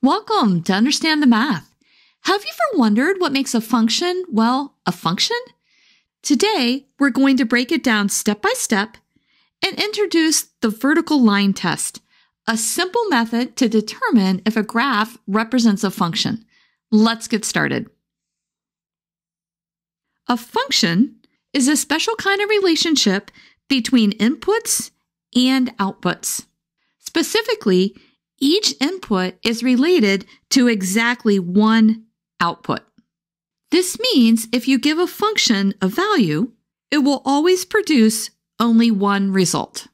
Welcome to Understand the Math. Have you ever wondered what makes a function, well, a function? Today, we're going to break it down step by step and introduce the vertical line test, a simple method to determine if a graph represents a function. Let's get started. A function is a special kind of relationship between inputs and outputs. Specifically, each input is related to exactly one output. This means if you give a function a value, it will always produce only one result.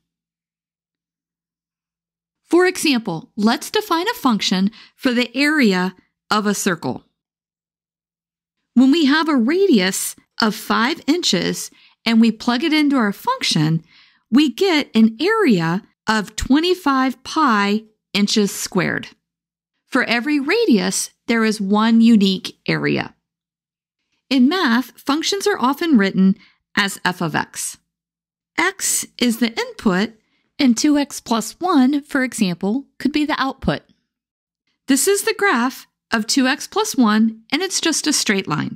For example, let's define a function for the area of a circle. When we have a radius of 5 inches and we plug it into our function, we get an area of 25 pi inches squared. For every radius, there is one unique area. In math, functions are often written as f of x. X is the input, and 2x plus 1, for example, could be the output. This is the graph of 2x plus 1, and it's just a straight line.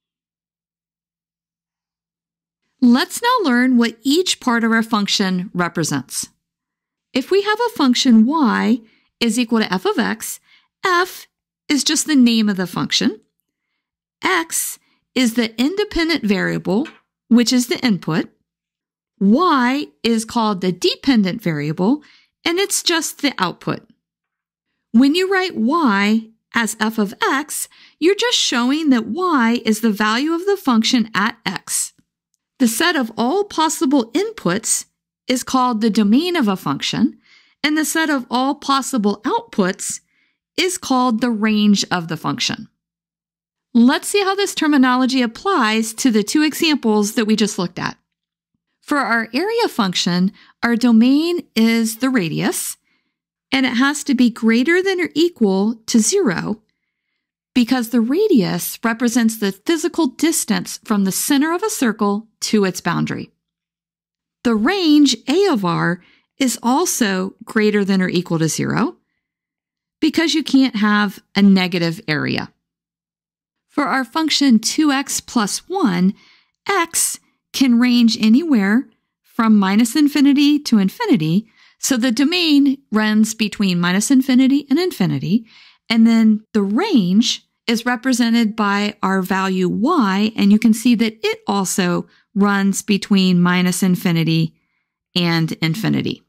Let's now learn what each part of our function represents. If we have a function y is equal to f of x, f is just the name of the function. X is the independent variable, which is the input. Y is called the dependent variable, and it's just the output. When you write y as f of x, you're just showing that y is the value of the function at x. The set of all possible inputs is called the domain of a function, and the set of all possible outputs is called the range of the function. Let's see how this terminology applies to the two examples that we just looked at. For our area function, our domain is the radius, and it has to be greater than or equal to 0 because the radius represents the physical distance from the center of a circle to its boundary. The range, a of r, is also greater than or equal to 0 because you can't have a negative area. For our function 2x plus 1, x can range anywhere from minus infinity to infinity, so the domain runs between minus infinity and infinity, and then the range is represented by our value y, and you can see that it also runs between minus infinity and infinity.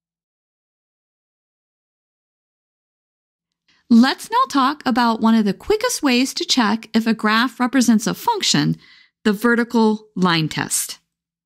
Let's now talk about one of the quickest ways to check if a graph represents a function, the vertical line test.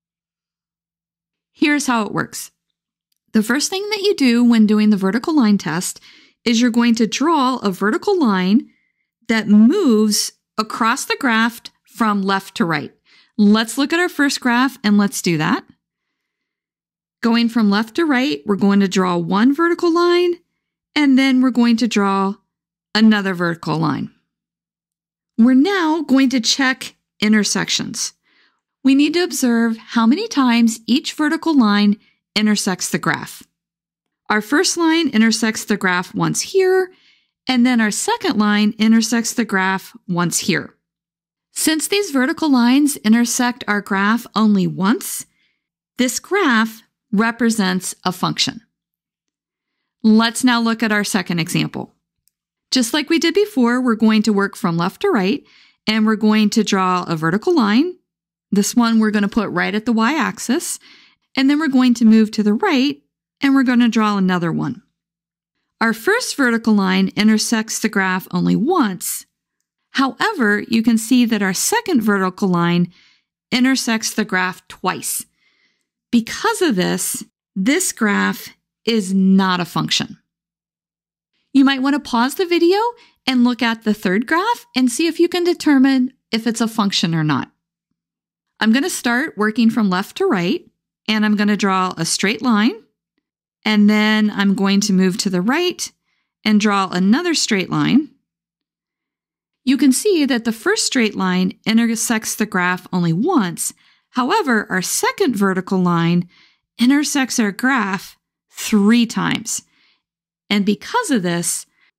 Here's how it works. The first thing that you do when doing the vertical line test is you're going to draw a vertical line that moves across the graph from left to right. Let's look at our first graph and let's do that. Going from left to right, we're going to draw one vertical line, and then we're going to draw another vertical line. We're now going to check intersections. We need to observe how many times each vertical line intersects the graph. Our first line intersects the graph once here, and then our second line intersects the graph once here. Since these vertical lines intersect our graph only once, this graph represents a function. Let's now look at our second example. Just like we did before, we're going to work from left to right, and we're going to draw a vertical line. This one we're going to put right at the y-axis, and then we're going to move to the right, and we're going to draw another one. Our first vertical line intersects the graph only once. However, you can see that our second vertical line intersects the graph twice. Because of this, this graph is not a function. You might want to pause the video and look at the third graph and see if you can determine if it's a function or not. I'm going to start working from left to right, and I'm going to draw a straight line, and then I'm going to move to the right and draw another straight line. You can see that the first straight line intersects the graph only once. However, our second vertical line intersects our graph 3 times. And because of this,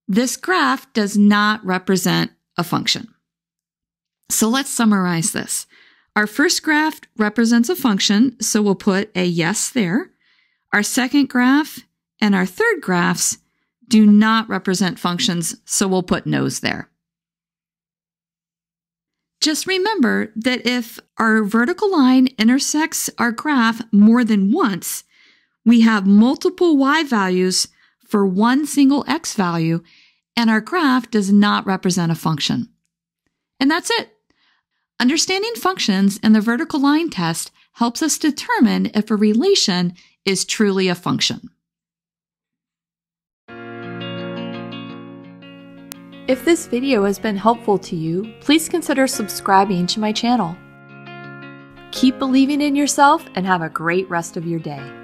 this graph does not represent a function. So let's summarize this. Our first graph represents a function, so we'll put a yes there. Our second graph and our third graphs do not represent functions, so we'll put no's there. Just remember that if our vertical line intersects our graph more than once, we have multiple y values for one single x value, and our graph does not represent a function. And that's it. Understanding functions in the vertical line test helps us determine if a relation is truly a function. If this video has been helpful to you, please consider subscribing to my channel. Keep believing in yourself and have a great rest of your day.